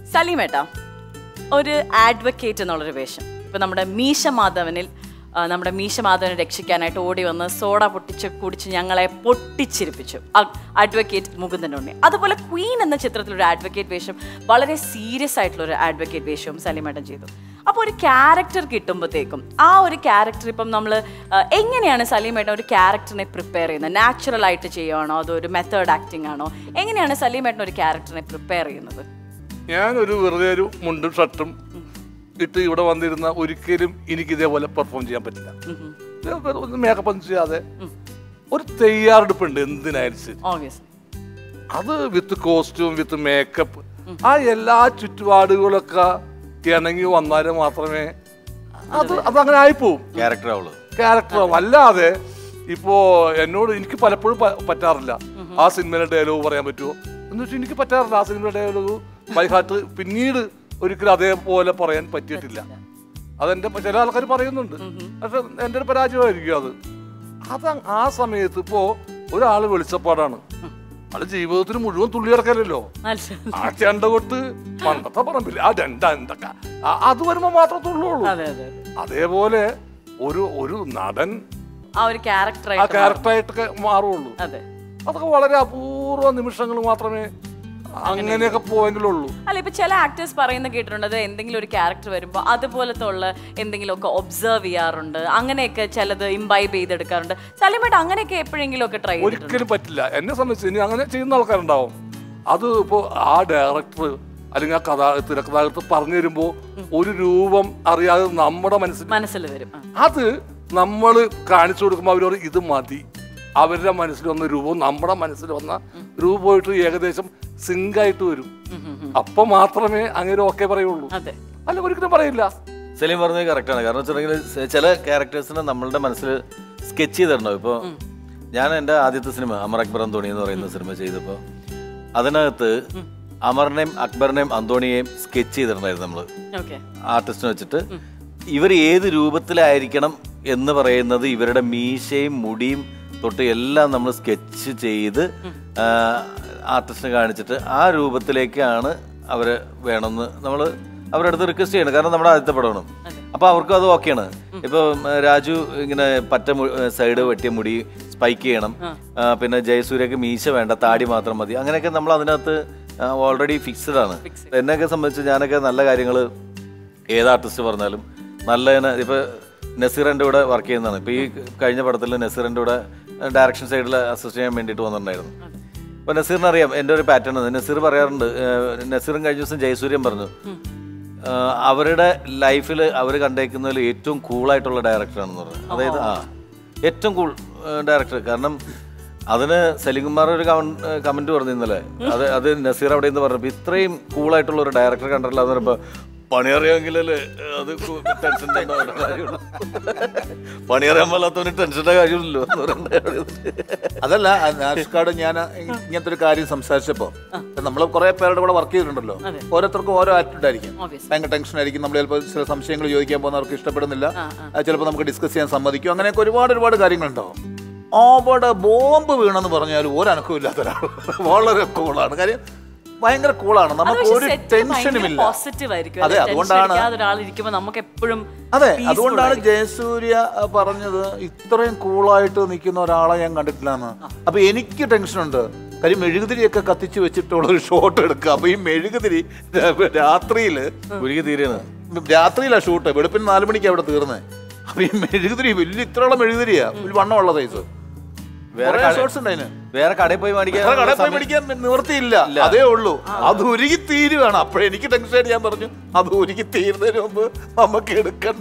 സലീമേട്ടാ, ഒരു ആഡ്വക്കേറ്റ് എന്നുള്ളൊരു വേഷം ഇപ്പം നമ്മുടെ മീശമാധവനെ രക്ഷിക്കാനായിട്ട് ഓടി വന്ന് സോഡ പൊട്ടിച്ച് കുടിച്ച് ഞങ്ങളെ പൊട്ടിച്ചിരിപ്പിച്ചു അഡ്വക്കേറ്റ് മുകുന്ദൻ്റെ ഉണ്ണി. അതുപോലെ ക്വീൻ എന്ന ചിത്രത്തിലൊരു ആഡ്വക്കേറ്റ് വേഷം, വളരെ സീരിയസ് ആയിട്ടുള്ള ഒരു ആഡ്വക്കേറ്റ് വേഷവും സലീമേട്ടൻ ചെയ്തു. അപ്പോൾ ഒരു ക്യാരക്ടർ കിട്ടുമ്പോഴത്തേക്കും ആ ഒരു ക്യാരക്ടർ ഇപ്പം നമ്മൾ എങ്ങനെയാണ് സലീമേട്ടൻ ഒരു ക്യാരക്ടറിനെ പ്രിപ്പയർ ചെയ്യുന്നത്? നാച്ചുറൽ ആയിട്ട് ചെയ്യുകയാണോ അതോ ഒരു മെത്തേഡ് ആക്ടിംഗ് ആണോ? എങ്ങനെയാണ് സലീമേട്ടൻ ഒരു ക്യാരക്ടറിനെ പ്രിപ്പയർ ചെയ്യുന്നത്? ഞാനൊരു വെറുതെ ഒരു മുണ്ടും ഷർട്ടും ഇട്ട് ഇവിടെ വന്നിരുന്ന ഒരിക്കലും എനിക്ക് ഇതേപോലെ പെർഫോം ചെയ്യാൻ പറ്റില്ല. മേക്കപ്പ് ഒന്നും ചെയ്യാതെ ഒരു തയ്യാറെടുപ്പുണ്ട് എന്തിനായാലും ശരി. അത് വിത്ത് കോസ്റ്റ്യൂം വിത്ത് മേക്കപ്പ് ആ എല്ലാ ചുറ്റുപാടുകളൊക്കെ ഇണങ്ങി വന്നാലും മാത്രമേ അതങ്ങനെ ആയിപ്പോവും. ക്യാരക്ടറാവും. അല്ലാതെ ഇപ്പോ എന്നോട് എനിക്ക് പലപ്പോഴും പറ്റാറില്ല ആ സിനിമയിലെ ഡയലോഗ് പറയാൻ പറ്റുമോ എന്ന് വെച്ചാൽ എനിക്ക് പറ്റാറില്ല. ആ സിനിമയുടെ ഡയലോഗ് ബൈഹാർട്ട് പിന്നീട് ഒരിക്കലും അതേപോലെ പറയാൻ പറ്റിയിട്ടില്ല. അതെന്റെ ചില ആൾക്കാർ പറയുന്നുണ്ട്, പക്ഷെ എൻ്റെ ഒരു പരാജയമായിരിക്കും അത്. ആ സമയത്ത് ഇപ്പോ ഒരാള് വെളിച്ചപ്പാടാണ്, അത് ജീവിതത്തിന് മുഴുവൻ തുള്ളി ഇറക്കലല്ലോ. ആ ചെണ്ട കൊട്ട് പണ്ടത്തെ പറമ്പില്ല ആ എന്തൊക്കെ അത് വരുമ്പോ മാത്രം തുള്ളുള്ളൂ. അതേപോലെ ഒരു നടൻ ആ ക്യാരക്ടറായിട്ടൊക്കെ മാറുള്ളൂ. അതൊക്കെ വളരെ അപൂർവ നിമിഷങ്ങൾ മാത്രമേ അങ്ങനെയൊക്കെ പോയെങ്കിലുള്ളൂ. അല്ല, ഇപ്പൊ ചില ആക്ടേഴ്സ് പറയുന്ന കേട്ടിട്ടുണ്ട്, എന്തെങ്കിലും ഒരു ക്യാരക്ടർ വരുമ്പോ അതുപോലത്തെ ഉള്ള എന്തെങ്കിലുമൊക്കെ ഒബ്സർവ് ചെയ്യാറുണ്ട്, അങ്ങനെയൊക്കെ ചിലത് ഇംബൈബ് ചെയ്തെടുക്കാറുണ്ട്. സലീമേട്ടൻ അങ്ങനെയൊക്കെ എപ്പോഴെങ്കിലും ഒക്കെ ട്രൈ ചെയ്തിട്ടുണ്ട്? ഒരിക്കലും പറ്റില്ല. എന്നെ സംബന്ധിച്ച് ഇനി അങ്ങനെ ചെയ്യുന്ന ആൾക്കാരുണ്ടാവും. അത് ഇപ്പോ ആ ഡയറക്ടർ അല്ലെങ്കിൽ ആ തിരക്കഥാകൃത്ത് പറഞ്ഞു തരുമ്പോ ഒരു രൂപം അറിയാതെ നമ്മുടെ മനസ്സിൽ വരും. അത് നമ്മൾ കാണിച്ചു കൊടുക്കുമ്പോൾ അവരോട് ഇത് മതി. അവരുടെ മനസ്സിൽ വന്ന രൂപവും നമ്മുടെ മനസ്സിൽ വന്ന രൂപമായിട്ട് ഏകദേശം സിങ്കായിട്ട് വരും. അപ്പൊ മാത്രമേ അങ്ങനെ ഓക്കെ പറയുള്ളൂ, അല്ല ഒരിക്കലും പറയില്ല. സലീം പറഞ്ഞത് കറക്റ്റാണ്. കാരണം വെച്ചിട്ടുണ്ടെങ്കിൽ ചില ക്യാരക്ടേഴ്സിനെ നമ്മളുടെ മനസ്സിൽ സ്കെച്ച് ചെയ്തിട്ടുണ്ടാവും. ഇപ്പോൾ ഞാൻ എൻ്റെ ആദ്യത്തെ സിനിമ അമർ അക്ബർ അന്തോണി എന്ന് പറയുന്ന സിനിമ ചെയ്തപ്പോൾ അതിനകത്ത് അമറിനെയും അക്ബറിനെയും അന്തോണിയെയും സ്കെച്ച് ചെയ്തിട്ടുണ്ടായിരുന്നു നമ്മൾ ആർട്ടിസ്റ്റിനെ വെച്ചിട്ട്. ഇവർ ഏത് രൂപത്തിലായിരിക്കണം എന്ന് പറയുന്നത് ഇവരുടെ മീശയും മുടിയും തൊട്ട് എല്ലാം നമ്മൾ സ്കെച്ച് ചെയ്ത് ആർട്ടിസ്റ്റിനെ കാണിച്ചിട്ട് ആ രൂപത്തിലേക്കാണ് അവർ വേണമെന്ന് നമ്മൾ അവരുടെ അടുത്ത് റിക്വസ്റ്റ് ചെയ്യണം. കാരണം നമ്മുടെ ആദ്യത്തെ പടമാണ്. അപ്പോൾ അവർക്കും അത് ഓക്കെയാണ്. ഇപ്പോൾ രാജു ഇങ്ങനെ പറ്റ സൈഡ് വെട്ടിയ മുടി സ്പൈക്ക് ചെയ്യണം, പിന്നെ ജയസൂര്യക്ക് മീശ വേണ്ട, താടി മാത്രം മതി, അങ്ങനെയൊക്കെ നമ്മൾ അതിനകത്ത് ഓൾറെഡി ഫിക്സ്ഡ് ആണ്. എന്നെയൊക്കെ സംബന്ധിച്ച് ഞാനൊക്കെ നല്ല കാര്യങ്ങൾ ഏത് ആർട്ടിസ്റ്റ് പറഞ്ഞാലും നല്ല ഇപ്പോൾ നസീറിൻ്റെ കൂടെ വർക്ക് ചെയ്യുന്നതാണ്. ഇപ്പോൾ ഈ കഴിഞ്ഞ പടത്തിൽ നസീറിൻ്റെ കൂടെ ഡയറക്ഷൻ സൈഡിൽ അസിസ്റ്റ് ചെയ്യാൻ വേണ്ടിയിട്ട് വന്നിട്ടുണ്ടായിരുന്നു. അപ്പോൾ നസീറിന് അറിയാം എൻ്റെ ഒരു പാറ്റേൺ. നസീർ പറയാറുണ്ട്, നസീറും കഴിഞ്ഞ ദിവസം ജയസൂര്യൻ പറഞ്ഞു അവരുടെ ലൈഫിൽ അവർ കണ്ടേക്കുന്നതിൽ ഏറ്റവും കൂളായിട്ടുള്ള ഡയറക്ടറാണെന്ന് പറഞ്ഞു. അതായത് ഏറ്റവും കൂൾ ഡയറക്ടർ. കാരണം അതിന് സലീംകുമാർ ഒരു കമൻറ്റ് പറഞ്ഞു ഇന്നലെ. അത് നസീർ അവിടെ നിന്ന് പറഞ്ഞപ്പോൾ ഇത്രയും കൂളായിട്ടുള്ള ഒരു ഡയറക്ടർ കണ്ടിട്ടില്ല എന്ന് പറയുമ്പോൾ പണിയറിയാമെങ്കിലല്ലേ അത് ടെൻഷൻ്റെ കാര്യമുള്ളൂ. പണിയറിയാൻ പാലാത്തവന് ടെൻഷൻ്റെ കാര്യമില്ലല്ലോ എന്ന് പറയുന്നത്. അതല്ല നാഷ്കാട് ഞാൻ ഇങ്ങനത്തെ ഒരു കാര്യം സംസാരിച്ചപ്പോൾ നമ്മൾ കുറെ പേരുടെ കൂടെ വർക്ക് ചെയ്തിട്ടുണ്ടല്ലോ, ഓരോരുത്തർക്കും ഓരോ ആറ്റിറ്റ്യൂഡ് ആയിരിക്കും. ഭയങ്കര ടെൻഷൻ ആയിരിക്കും. നമ്മൾ ചിലപ്പോൾ ചില സംശയങ്ങൾ ചോദിക്കാൻ പോകുന്നവർക്ക് ഇഷ്ടപ്പെടുന്നില്ല, ചിലപ്പോൾ നമുക്ക് ഡിസ്കസ് ചെയ്യാൻ സമ്മതിക്കും, അങ്ങനെയൊക്കെ ഒരുപാട് കാര്യങ്ങളുണ്ടാവും. അവിടെ ബോംബ് വീണെന്ന് പറഞ്ഞാൽ ഒരനക്കവും ഇല്ലാത്ത ഒരാൾ വളരെ കൂളാണ്. കാര്യം ഭയങ്കര കൂളാണ്, നമുക്ക് ഒരു ടെൻഷനുമില്ല. അതെ, അതുകൊണ്ടാണ് ജയസൂര്യ പറഞ്ഞത് ഇത്രയും കൂളായിട്ട് നിൽക്കുന്ന ഒരാളെ ഞാൻ കണ്ടിട്ടില്ല എന്ന്. അപ്പൊ എനിക്ക് ടെൻഷനുണ്ട്. കാര്യം മെഴുകുതിരിയൊക്കെ കത്തിച്ച് വെച്ചിട്ടുള്ള ഒരു ഷോട്ട് എടുക്കുക. അപ്പൊ ഈ മെഴുകുതിരി രാത്രിയിലാണ് ഷൂട്ട്, വെളുപ്പിന് 4 മണിക്ക് അവിടെ തീർന്നത്. അപ്പൊ ഈ മെഴുകുതിരി വലിയ ഇത്രയുള്ള മെഴുകുതിരിയാ, വണ്ണമുള്ള സൈസ്. വേറെ കടയിൽ പോയി മേടിക്കാൻ നിവൃത്തിയില്ല, അതേ ഉള്ളൂ. അത് ഉരുകി തീരുവാണ്. അപ്പോഴെനിക്ക് ടെൻഷൻ. ഞാൻ പറഞ്ഞു അത് ഉരുകി തീരുന്നതിന് മുമ്പ് നമുക്ക് എടുക്കണ്ട.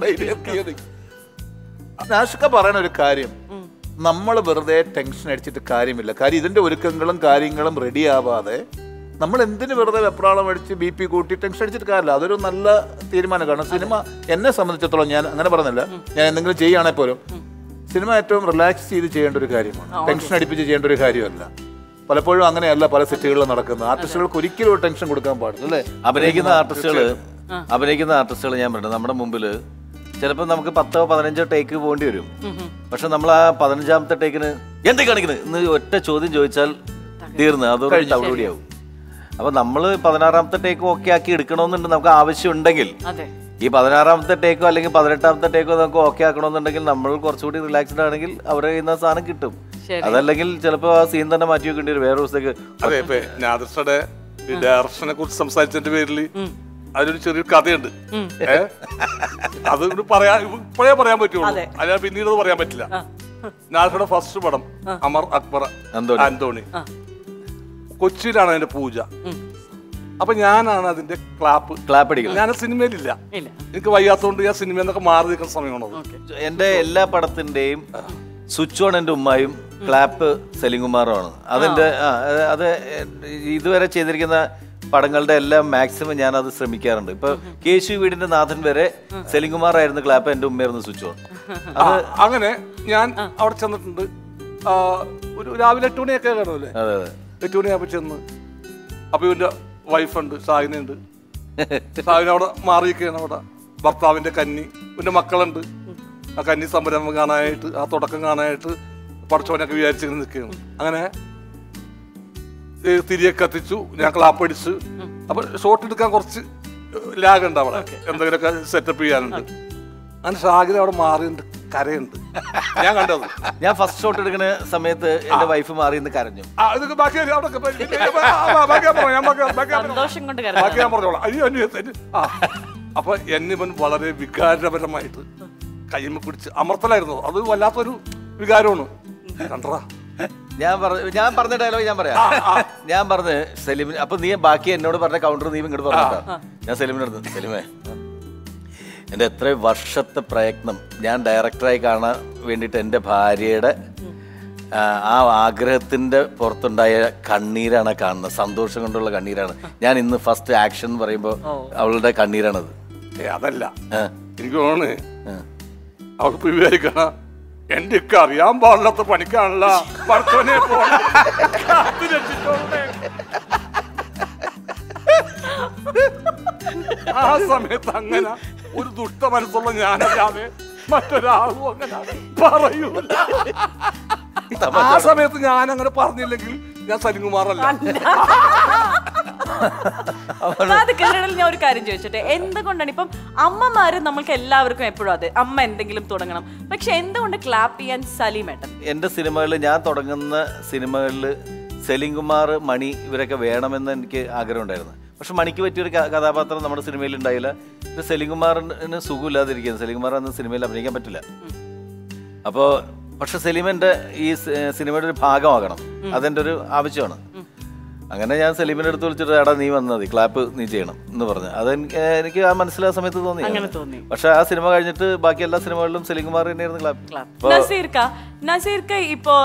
നാഷിക പറയുന്ന ഒരു കാര്യം, നമ്മൾ വെറുതെ ടെൻഷൻ അടിച്ചിട്ട് കാര്യമില്ല. കാര്യം ഇതിന്റെ ഒരുക്കങ്ങളും കാര്യങ്ങളും റെഡി ആവാതെ നമ്മൾ എന്തിനു വെറുതെ വെപ്രാളം അടിച്ച് BP കൂട്ടി ടെൻഷൻ അടിച്ചിട്ട് കാര്യമില്ല. അതൊരു നല്ല തീരുമാനം. കാരണം സിനിമ എന്നെ സംബന്ധിച്ചിടത്തോളം, ഞാൻ അങ്ങനെ പറഞ്ഞില്ല, ഞാൻ എന്തെങ്കിലും ചെയ്യുകയാണെങ്കിൽ പോലും സിനിമ ഏറ്റവും റിലാക്സ് ചെയ്ത് ചെയ്യേണ്ട ഒരു കാര്യമാണ്, ടെൻഷൻ അടിപ്പിച്ച് ചെയ്യേണ്ട ഒരു കാര്യമല്ല. പലപ്പോഴും അങ്ങനെയല്ല പല സെറ്റുകളിലും നടക്കുന്നത്. ആർട്ടിസ്റ്റുകൾക്ക് ഒരിക്കലും ഒരു ടെൻഷൻ കൊടുക്കാൻ പാടില്ല അല്ലേ? അഭിനയിക്കുന്ന ആർട്ടിസ്റ്റുകൾ ഞാൻ പറഞ്ഞു നമ്മുടെ മുമ്പിൽ ചിലപ്പോൾ നമുക്ക് 10-15 ടേക്ക് പോകേണ്ടി വരും. പക്ഷെ നമ്മൾ ആ 15ാമത്തെ ടേക്കിന് എന്തൊക്കെ കാണിക്കുന്നത് എന്ന് ഒറ്റ ചോദ്യം ചോദിച്ചാൽ തീർന്ന് അതൊരു തവിടുപൊടിയാവും. അപ്പൊ നമ്മള് 16ാമത്തെ ടേക്ക് ഓക്കെ ആക്കി എടുക്കണമെന്നുണ്ട് നമുക്ക് ആവശ്യമുണ്ടെങ്കിൽ, അതെ, ഈ 16ാമത്തെ ടേക്കോ അല്ലെങ്കിൽ 18ാമത്തെ ടേക്കോ നമുക്ക് ഓക്കെ ആക്കണമെന്നുണ്ടെങ്കിൽ നമ്മൾ കുറച്ചുകൂടി റിലാക്സ്ഡ് ആണെങ്കിൽ അവരെ കയ്യിൽ നിന്ന് സാധനം കിട്ടും. അതല്ലെങ്കിൽ ചിലപ്പോ ആ സീൻ തന്നെ മാറ്റി വെക്കേണ്ടി വരും വേറെ ദിവസത്തേക്ക്. അതെ, ഇപ്പൊ നാദിർഷയുടെ ഈ ഡയറക്ഷനെ കുറിച്ച് സംസാരിച്ചതിന്റെ പേരിൽ അതിലൊരു ചെറിയൊരു കഥയുണ്ട്. അത് ഇപ്പോഴേ പറയാൻ പറ്റുള്ളൂ, അല്ലാതെ പിന്നീട് അത് പറയാൻ പറ്റില്ല. നാദിർഷയുടെ ഫസ്റ്റ് പടം അമർ അക്ബർ ആന്റോണി, കൊച്ചിയിലാണ് അതിന്റെ പൂജ. അപ്പൊ ഞാനാണ് അതിന്റെ ക്ലാപ്പ് അടിക്കുന്നത്. ഞാൻ സിനിമയിലില്ല, എനിക്ക് വയ്യാത്തോണ്ട് ഞാൻ സിനിമയിൽ നിന്നൊക്കെ മാറി നിൽക്കുന്ന സമയമാണത്. എന്റെ എല്ലാ പടത്തിന്റെയും സ്വിച്ച് ഓൺ എന്റെ ഉമ്മായും ക്ലാപ്പ് സെലിംകുമാറുമാണ്. അതിന്റെ അത് ഇതുവരെ ചെയ്തിരിക്കുന്ന പടങ്ങളുടെ എല്ലാം മാക്സിമം ഞാൻ അത് ശ്രമിക്കാറുണ്ട്. ഇപ്പൊ കേശു വീടിന്റെ നാഥൻ വരെ സെലിംകുമാർ ആയിരുന്നു ക്ലാപ്പ്, എന്റെ ഉമ്മയായിരുന്നു സ്വിച്ച് ഓൺ. അങ്ങനെ ഞാൻ അവിടെ ചെന്നിട്ടുണ്ട്. ഒരു രാവിലെ 8 മണിയൊക്കെ കാണുമല്ലേ, 8 മണിയാകുമ്പോ ചെന്ന് അപ്പൊ ഇവന്റെ വൈഫുണ്ട്, ഷാഹിനുണ്ട്. ഷാഹിന അവിടെ മാറിയിരിക്കുകയാണ്. അവിടെ ഭർത്താവിന്റെ കന്നി, ഇവന്റെ മക്കളുണ്ട്. ആ കന്നി സംരംഭം കാണാനായിട്ട്, ആ തുടക്കം കാണാനായിട്ട് പഠിച്ചവനൊക്കെ വിചാരിച്ചിങ്ങനെ നിൽക്കുകയാണ്. അങ്ങനെ തിരികെ കത്തിച്ചു, ഞാൻ ക്ലാപ്പ് അടിച്ച്. അപ്പൊ ഷോട്ട് എടുക്കാൻ കുറച്ച് ലാഗ് ഉണ്ട് അവിടെ, എന്തെങ്കിലുമൊക്കെ സെറ്റപ്പ് ചെയ്യാനുണ്ട്. അങ്ങനെ ഷാഹിന അവിടെ മാറിയുണ്ട്, കരയുണ്ട്. ഞാൻ കണ്ടത്, ഞാൻ ഫസ്റ്റ് ഷോട്ട് എടുക്കുന്ന സമയത്ത് എന്റെ വൈഫ് മാറി നിന്ന് കരഞ്ഞു. അപ്പൊ എന്നിവൻ വളരെ വികാരപരമായിട്ട് കയ്യമ്മ പിടിച്ച് അമർത്തലായിരുന്നു. അത് വല്ലാത്തൊരു വികാരമാണ്. കണ്ടറാ, ഞാൻ പറഞ്ഞ ഡയലോഗ് ഞാൻ പറഞ്ഞ് സെലിമിന്. അപ്പൊ നീ ബാക്കി എന്നോട് പറഞ്ഞ കൗണ്ടർ നീ ഇങ്ങോട്ട് പറഞ്ഞ. ഞാൻ സെലിമിനടുത്ത്, സെലിമേ എൻ്റെ എത്ര വർഷത്തെ പ്രയത്നം, ഞാൻ ഡയറക്ടറായി കാണാൻ വേണ്ടിയിട്ട് എൻ്റെ ഭാര്യയുടെ ആ ആഗ്രഹത്തിൻ്റെ പുറത്തുണ്ടായ കണ്ണീരാണ് കാണുന്നത്. സന്തോഷം കൊണ്ടുള്ള കണ്ണീരാണ്. ഞാൻ ഇന്ന് ഫസ്റ്റ് ആക്ഷൻ എന്ന് പറയുമ്പോൾ അവളുടെ കണ്ണീരാണത്. അതല്ല, എനിക്ക് തോന്നുന്നു അവൾക്ക് വിചാരിക്കണ എന്റെ ഒക്കെ അറിയാൻ പാടില്ലാത്ത പണിക്കാണല്ല ഭർത്തവനെ ആ സമയത്ത് അങ്ങനെ ഒരു ദുഷ്ട മനസ്സുള്ള ഞാനല്ലാതെ മറ്റൊരാളും അങ്ങനെ പറയൂല. ആ സമയത്ത് ഞാൻ അങ്ങനെ പറഞ്ഞില്ലെങ്കിൽ ഞാൻ സലിംകുമാറല്ല. ഞാൻ ഒരു കാര്യം ചോദിച്ചോട്ടെ, എന്തുകൊണ്ടാണ് ഇപ്പം അമ്മമാര് നമ്മൾക്ക് എല്ലാവർക്കും എപ്പോഴും അതെ അമ്മ എന്തെങ്കിലും തുടങ്ങണം, പക്ഷെ എന്തുകൊണ്ട് ക്ലാപ്പ് ചെയ്യാൻ സലീമേട്ടൻ? എന്റെ സിനിമകളിൽ, ഞാൻ തുടങ്ങുന്ന സിനിമകളിൽ സെലിംകുമാർ, മണി ഇവരൊക്കെ വേണമെന്ന് എനിക്ക് ആഗ്രഹം ഉണ്ടായിരുന്നു. പക്ഷെ മണിക്ക് പറ്റിയൊരു കഥാപാത്രം നമ്മുടെ സിനിമയിൽ ഉണ്ടായില്ല. സെലിംകുമാറിന് സുഖമില്ലാതിരിക്കുന്നത്, സെലിംകുമാർ എന്ന സിനിമയിൽ അഭിനയിക്കാൻ പറ്റില്ല. അപ്പോൾ പക്ഷെ സലീമിന്റെ ഈ സിനിമയുടെ ഒരു ഭാഗമാകണം, അതെന്റെ ഒരു ആവശ്യമാണ്. അങ്ങനെ ഞാൻ സലീമിന്റെ അടുത്ത് വിളിച്ചിട്ട് എടാ നീ വന്നാൽ മതി, ക്ലാപ്പ് നീ ചെയ്യണം എന്ന് പറഞ്ഞു. എനിക്ക് ആ മനസ്സിലായ സമയത്ത് തോന്നി. പക്ഷെ ആ സിനിമ കഴിഞ്ഞിട്ട് ബാക്കി എല്ലാ സിനിമകളിലും സെലിംകുമാർ തന്നെയായിരുന്നു ക്ലാപ്പ്. നസീർക്ക ഇപ്പോ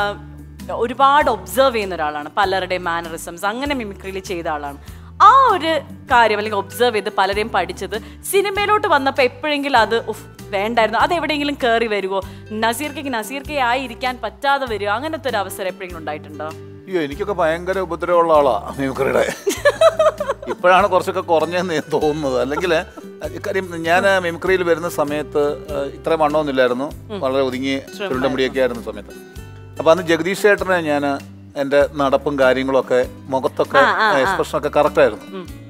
ഒരുപാട് ഒബ്സർവ് ചെയ്യുന്ന ഒരാളാണ്, പലരുടെയും മാനറിസംസ് അങ്ങനെ മിമിക്രിയിൽ ചെയ്ത ആളാണ്. ആ ഒരു കാര്യം അല്ലെങ്കിൽ ഒബ്സർവ് ചെയ്ത് പലരെയും പഠിച്ചത് സിനിമയിലോട്ട് വന്നപ്പോൾ എപ്പോഴെങ്കിലും അത് വേണ്ടായിരുന്നു, അത് എവിടെയെങ്കിലും കയറി വരുമോ, നസീർക്കയെ ആയിരിക്കാൻ പറ്റാതെ വരുമോ, അങ്ങനത്തെ ഒരു അവസരം എപ്പോഴെങ്കിലും ഉണ്ടായിട്ടുണ്ടോ? അയ്യോ, എനിക്കൊക്കെ ഭയങ്കര ഉപദ്രവമുള്ള ആളാ മിമിക്രിയുടെ. ഇപ്പോഴാണ് കുറച്ചൊക്കെ കുറഞ്ഞെന്ന് തോന്നുന്നത്. അല്ലെങ്കിൽ കാര്യം ഞാൻ മിമിക്രിയിൽ വരുന്ന സമയത്ത് ഇത്ര വണ്ണമൊന്നുമില്ലായിരുന്നു, വളരെ ഒതുങ്ങി ചുരുണ്ട മുടിയൊക്കെ ആയിരുന്ന സമയത്ത്. അപ്പൊ അന്ന് ജഗദീഷ് ചേട്ടനെ ഞാൻ എൻ്റെ നടപ്പും കാര്യങ്ങളൊക്കെ മുഖത്തൊക്കെ എക്സ്പ്രഷനൊക്കെ കറക്റ്റായിരുന്നു.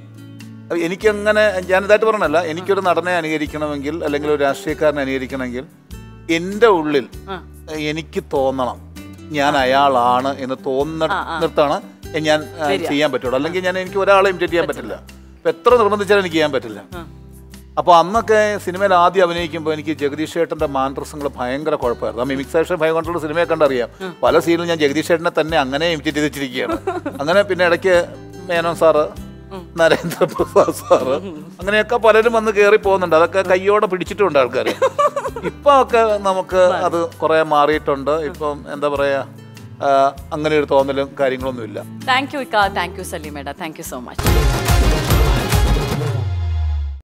എനിക്കങ്ങനെ ഞാനിതായിട്ട് പറഞ്ഞല്ല, എനിക്കൊരു നടനെ അനുകരിക്കണമെങ്കിൽ അല്ലെങ്കിൽ ഒരു രാഷ്ട്രീയക്കാരനെ അനുകരിക്കണമെങ്കിൽ എൻ്റെ ഉള്ളിൽ എനിക്ക് തോന്നണം ഞാൻ അയാളാണ് എന്ന് തോന്നിടത്താണ് ഞാൻ ചെയ്യാൻ പറ്റുള്ളൂ. അല്ലെങ്കിൽ എനിക്ക് ഒരാളെ ഇമിറ്റേറ്റ് ചെയ്യാൻ പറ്റില്ല. ഇപ്പം എത്ര നിർബന്ധിച്ചാലും എനിക്ക് ചെയ്യാൻ പറ്റില്ല. അപ്പോൾ അന്നൊക്കെ സിനിമയിൽ ആദ്യം അഭിനയിക്കുമ്പോൾ എനിക്ക് ജഗദീഷ് ചേട്ടൻ്റെ മാൻഡ്രസങ്ങൾ ഭയങ്കര കുഴപ്പമായിരുന്നു. ആ മിമിക് സെക്ഷൻ 500 സിനിമയെ കണ്ടറിയാം, പല സീനിലും ഞാൻ ജഗദീഷ് ചേട്ടനെ തന്നെ അങ്ങനെ ഇമിറ്റേറ്റ് ചെയ്ത് വെച്ചിരിക്കുകയാണ്. അങ്ങനെ പിന്നെ ഇടയ്ക്ക് മേനോൻ സാറ്, നരേന്ദ്രപ്രസാദ് സാറ്, അങ്ങനെയൊക്കെ പലരും വന്ന് കയറി പോകുന്നുണ്ട്. അതൊക്കെ കയ്യോടെ പിടിച്ചിട്ടുണ്ട് ആൾക്കാർ. ഇപ്പം ഒക്കെ നമുക്ക് അത് കുറേ മാറിയിട്ടുണ്ട്. ഇപ്പം എന്താ പറയുക, അങ്ങനെ ഒരു തോന്നലും കാര്യങ്ങളൊന്നുമില്ല. താങ്ക് യു സലീമേട, താങ്ക് യു സോ മച്ച്.